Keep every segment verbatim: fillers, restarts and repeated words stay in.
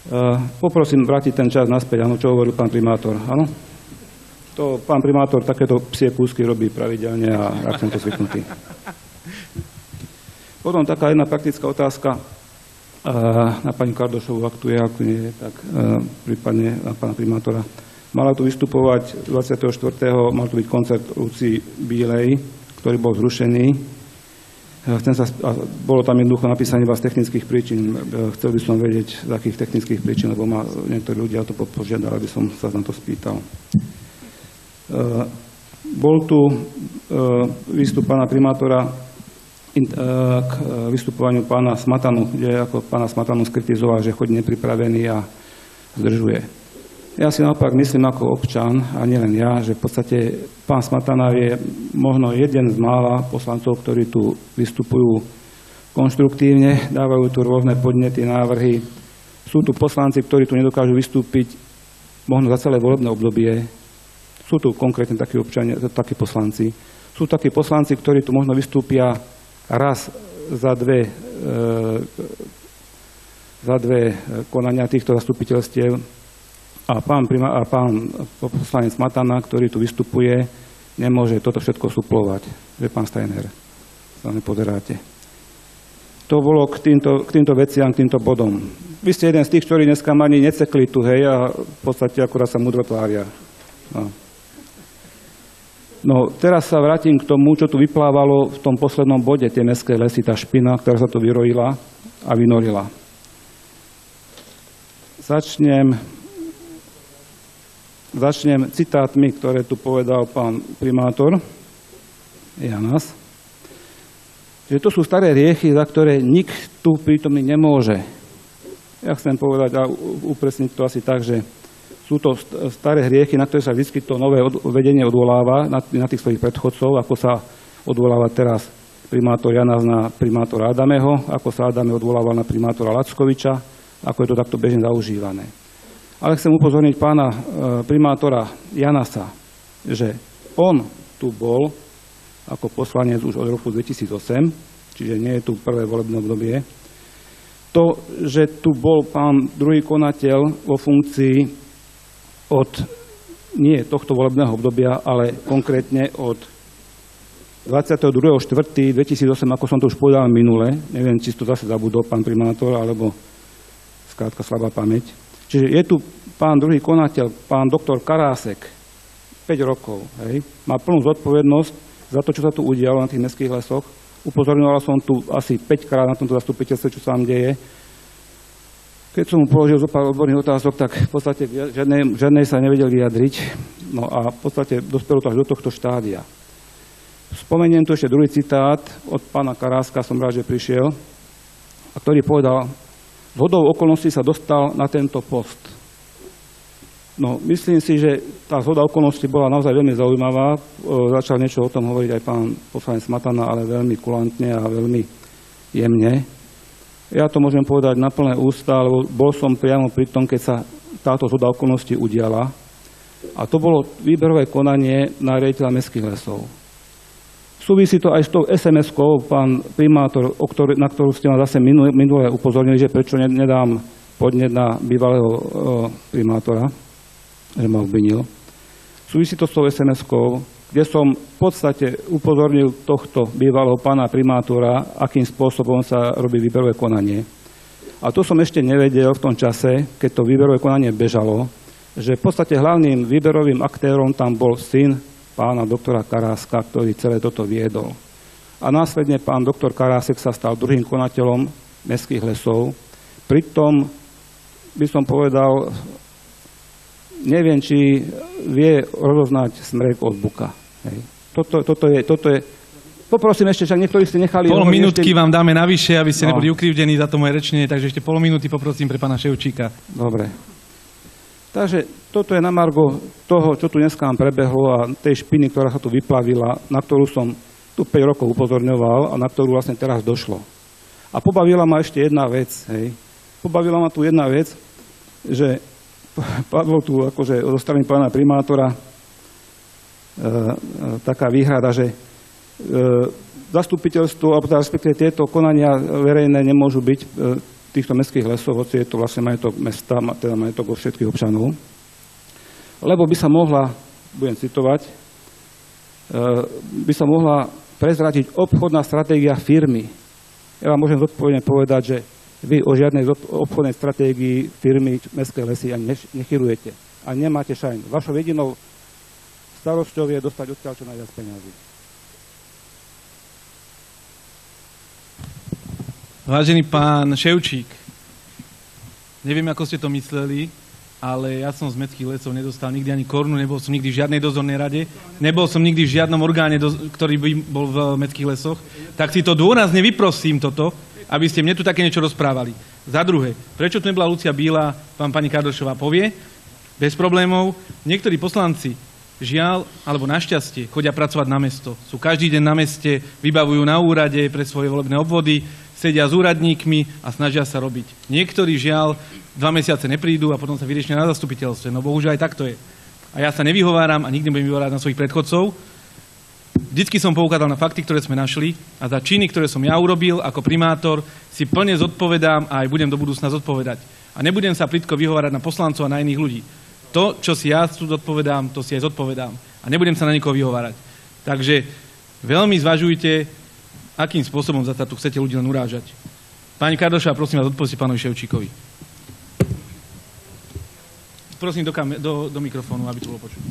Poprosím vrátiť ten čas naspäť, áno, čo hovoril pán primátor, áno? To pán primátor takéto psie kúsky robí pravidelne a ak som to zvyknutý. Potom taká jedna praktická otázka na pani Kardošovu, ak tu je, ak nie je, tak prípadne na pána primátora. Mala tu vystupovať dvadsiateho štvrtého mal tu byť koncert Lucii Bílej, ktorý bol zrušený. Chcem sa, bolo tam jednoducho napísané iba z technických príčin. Chcel by som vedieť, z akých technických príčin, lebo ma niektorí ľudia to požiadali, aby som sa na to spýtal. Bol tu výstup pána primátora k vystupovaniu pána Smatanu, kde ako pána Smatanu skritizoval, že chodí nepripravený a zdržuje. Ja si naopak myslím ako občan, a nielen ja, že v podstate pán Smatana je možno jeden z mála poslancov, ktorí tu vystupujú konštruktívne, dávajú tu rôzne podnety, návrhy. Sú tu poslanci, ktorí tu nedokážu vystúpiť možno za celé volebné obdobie. Sú tu konkrétne takí občania, takí poslanci. Sú takí poslanci, ktorí tu možno vystúpia raz za dve, e, za dve konania týchto zastupiteľstiev. A pán, prima, a pán poslanec Smatana, ktorý tu vystupuje, nemôže toto všetko suplovať. Že pán Steiner, sa nepozeráte. To bolo k týmto, k týmto veciam, k týmto bodom. Vy ste jeden z tých, ktorí dneska ani necekli tu, hej, a v podstate akurát sa múdro tvária. No. No, teraz sa vrátim k tomu, čo tu vyplávalo v tom poslednom bode, tie mestské lesy, tá špina, ktorá sa tu vyrojila a vynorila. Začnem, začnem citátmi, ktoré tu povedal pán primátor Janas. Že to sú staré hriechy, za ktoré nik tu prítomný nemôže. Ja chcem povedať a upresniť to asi tak, že sú to staré hriechy, na ktoré sa vždy to nové vedenie odvoláva na, na tých svojich predchodcov, ako sa odvoláva teraz primátor Janas na primátora Adameho, ako sa Adame odvolával na primátora Lackoviča, ako je to takto bežne zaužívané. Ale chcem upozorniť pána e, primátora Janasa, že on tu bol ako poslanec už od roku dvetisícosem, čiže nie je tu prvé volebné obdobie. To, že tu bol pán druhý konateľ vo funkcii od nie tohto volebného obdobia, ale konkrétne od dvadsiateho druhého štvrtého dvetisícosem, ako som to už povedal minule, neviem, či to zase zabudol pán primátor, alebo skrátka slabá pamäť. Čiže je tu pán druhý konateľ, pán doktor Karásek, päť rokov, hej, má plnú zodpovednosť za to, čo sa tu udialo na tých mestských lesoch. Upozorňoval som tu asi päť krát na tomto zastupiteľstve, čo sa tam deje. Keď som mu položil zo pár odborných otázok, tak v podstate žiadnej, žiadnej sa nevedel vyjadriť. No a v podstate dospelo to až do tohto štádia. Spomeniem tu ešte druhý citát od pána Karáska, som rád, že prišiel, a ktorý povedal, zhodou okolností sa dostal na tento post. No, myslím si, že tá zhoda okolností bola naozaj veľmi zaujímavá. E, začal niečo o tom hovoriť aj pán poslanec Smatana, ale veľmi kulantne a veľmi jemne. Ja to môžem povedať na plné ústa, lebo bol som priamo pri tom, keď sa táto zhoda okolností udiala. A to bolo výberové konanie na riaditeľa mestských lesov. Súvisí to aj s tou es em eskou, pán primátor, o ktorý, na ktorú ste ma zase minule, minule upozornili, že prečo nedám podnet na bývalého e, primátora, že ma obvinil. Súvisí to s tou es em eskou, kde som v podstate upozornil tohto bývalého pána primátora, akým spôsobom sa robí výberové konanie. A to som ešte nevedel v tom čase, keď to výberové konanie bežalo, že v podstate hlavným výberovým aktérom tam bol syn pána doktora Karáska, ktorý celé toto viedol. A následne pán doktor Karásek sa stal druhým konateľom mestských lesov. Pritom by som povedal, neviem, či vie rozoznať smrek od buka. Hej. Toto, toto, je, toto je... Poprosím ešte, že niektorí ste nechali... Pol minútky ešte... vám dáme navyše, aby ste no. neboli ukrivdení za to moje rečnenie, takže ešte pol minúty poprosím pre pána Ševčíka. Dobre. Takže toto je na margo toho, čo tu dneska nám prebehlo a tej špiny, ktorá sa tu vyplavila, na ktorú som tu päť rokov upozorňoval a na ktorú vlastne teraz došlo. A pobavila ma ešte jedna vec. Hej. Pobavila ma tu jedna vec, že padlo tu akože zo strany pána primátora e, e, taká výhrada, že e, zastupiteľstvo, alebo respektíve tieto konania verejné nemôžu byť e, týchto mestských lesov, hoci je to vlastne majetok mesta, teda majetok všetkých občanov. Lebo by sa mohla, budem citovať, by sa mohla prezradiť obchodná stratégia firmy. Ja vám môžem zodpovedne povedať, že vy o žiadnej obchodnej stratégii firmy Mestské lesy ani nechyrujete. A nemáte šajn. Vašou jedinou starosťou je dostať odkiaľ čo najviac peniazy. Vážený pán Ševčík, neviem, ako ste to mysleli, ale ja som z Mestských lesov nedostal nikdy ani korunu, nebol som nikdy v žiadnej dozornej rade, nebol som nikdy v žiadnom orgáne, ktorý by bol v Mestských lesoch, tak si to dôrazne vyprosím toto, aby ste mne tu také niečo rozprávali. Za druhé, prečo tu nebola Lucia Bíla, pán pani Kardošová povie, bez problémov. Niektorí poslanci, žiaľ, alebo našťastie, chodia pracovať na mesto. Sú každý deň na meste, vybavujú na úrade pre svoje volebné obvody, sedia s úradníkmi a snažia sa robiť. Niektorí, žiaľ, dva mesiace neprídu a potom sa vyriešia na zastupiteľstve. No bohužiaľ aj tak to je. A ja sa nevyhováram a nikdy nebudem vyhovárať na svojich predchodcov. Vždycky som poukázal na fakty, ktoré sme našli a za činy, ktoré som ja urobil ako primátor, si plne zodpovedám a aj budem do budúcna zodpovedať. A nebudem sa plitko vyhovárať na poslancov a na iných ľudí. To, čo si ja tu zodpovedám, to si aj zodpovedám. A nebudem sa na nikoho vyhovárať. Takže veľmi zvažujte, akým spôsobom za tu chcete ľudí len urážať. Pani Kardošová, prosím vás, odpovedzte pánovi Ševčíkovi. Prosím do, kam- do, do mikrofónu, aby to bolo počuť.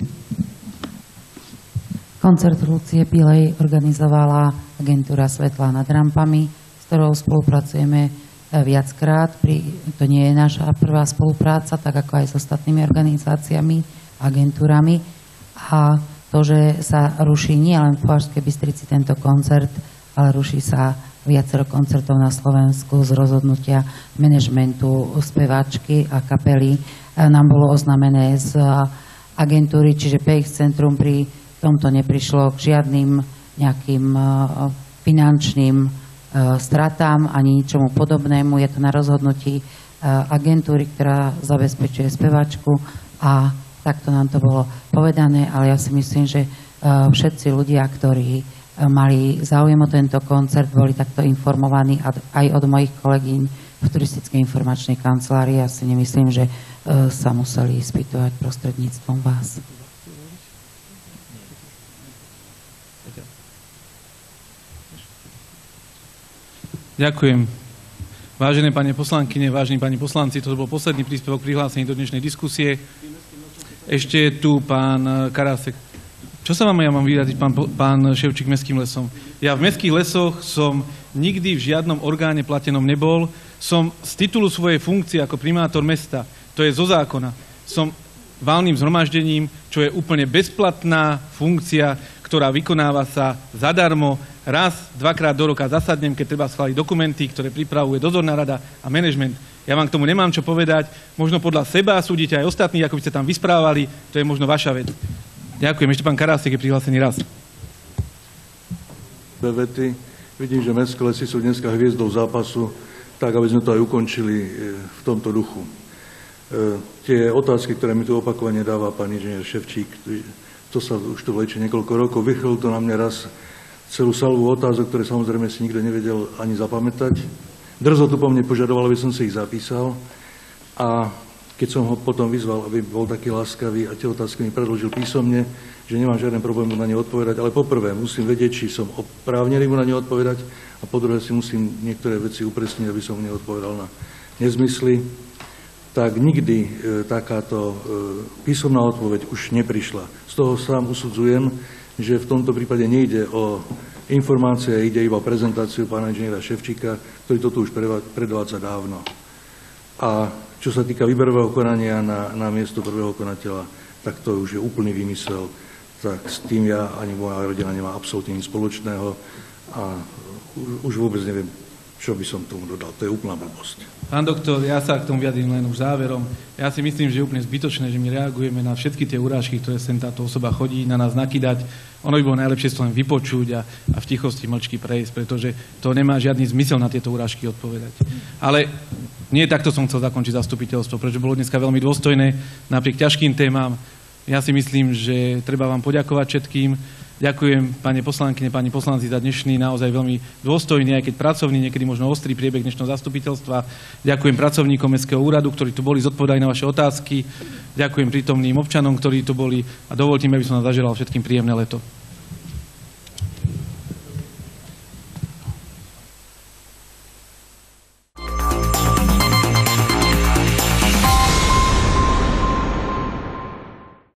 Koncert Lucie Bílej organizovala agentúra Svetla nad rampami, s ktorou spolupracujeme viackrát. Pri, to nie je naša prvá spolupráca, tak ako aj s ostatnými organizáciami, agentúrami. A to, že sa ruší nie len v Považskej Bystrici tento koncert, ale ruší sa viacero koncertov na Slovensku z rozhodnutia manažmentu speváčky a kapely. Nám bolo oznamené z agentúry, čiže pé iks Centrum pri tomto neprišlo k žiadnym nejakým finančným stratám ani ničomu podobnému. Je to na rozhodnutí agentúry, ktorá zabezpečuje speváčku a takto nám to bolo povedané, ale ja si myslím, že všetci ľudia, ktorí mali záujem o tento koncert, boli takto informovaní aj od mojich kolegyň v turistickej informačnej kancelárii. Ja si nemyslím, že sa museli spýtovať prostredníctvom vás. Ďakujem. Vážené pani poslankyne, vážení pani poslanci, to bol posledný príspevok prihlásený do dnešnej diskusie. Ešte je tu pán Karásek. Čo sa vám ja mám vyjadriť, pán, pán Ševčík, Mestským lesom? Ja v Mestských lesoch som nikdy v žiadnom orgáne platenom nebol. Som z titulu svojej funkcie ako primátor mesta, to je zo zákona, som valným zhromaždením, čo je úplne bezplatná funkcia, ktorá vykonáva sa zadarmo. Raz, dvakrát do roka zasadnem, keď treba schváliť dokumenty, ktoré pripravuje dozorná rada a manažment. Ja vám k tomu nemám čo povedať. Možno podľa seba súdite aj ostatní, ako by ste tam vysprávali. To je možno vaša vec. Ďakujem. Ešte pán Karásek je prihlásený raz. Dve vety. Vidím, že Mestské lesy sú dneska hviezdou zápasu, tak aby sme to aj ukončili v tomto duchu. E, tie otázky, ktoré mi tu opakovane dáva pán inžinier Ševčík, to sa už tu vlečie niekoľko rokov, vychrl to na mňa raz celú salvu otázok, ktoré samozrejme si nikto nevedel ani zapamätať. Drzo tu po mne požadoval, aby som si ich zapísal a keď som ho potom vyzval, aby bol taký láskavý a tie otázky mi predložil písomne, že nemám žiaden problém mu na ne odpovedať, ale poprvé musím vedieť, či som oprávnený mu na ne odpovedať a po druhé si musím niektoré veci upresniť, aby som mu neodpovedal na nezmysly. Tak nikdy e, takáto e, písomná odpoveď už neprišla. Z toho sám usudzujem, že v tomto prípade nejde o informácie, ide iba o prezentáciu pána inžiniera Ševčíka, ktorý to tu už predvádza dávno. A čo sa týka výberového konania na, na miesto prvého konateľa, tak to už je úplný výmysel. Tak s tým ja ani moja rodina nemá absolútne nič spoločného a už vôbec neviem, čo by som tomu dodal. To je úplná blbosť. Pán doktor, ja sa k tomu vyjadrím len už záverom. Ja si myslím, že je úplne zbytočné, že my reagujeme na všetky tie urážky, ktoré sem táto osoba chodí na nás nakydať. Ono by bolo najlepšie to len vypočuť a, a v tichosti mlčky prejsť, pretože to nemá žiadny zmysel na tieto urážky odpovedať. Ale nie takto som chcel zakončiť zastupiteľstvo, pretože bolo dneska veľmi dôstojné napriek ťažkým témam. Ja si myslím, že treba vám poďakovať všetkým. Ďakujem, pani poslankyne, pani poslanci, za dnešný naozaj veľmi dôstojný, aj keď pracovný, niekedy možno ostrý priebeh dnešného zastupiteľstva. Ďakujem pracovníkom Mestského úradu, ktorí tu boli, zodpovedali na vaše otázky. Ďakujem prítomným občanom, ktorí tu boli a dovoľte mi, aby som vám zaželal všetkým príjemné leto.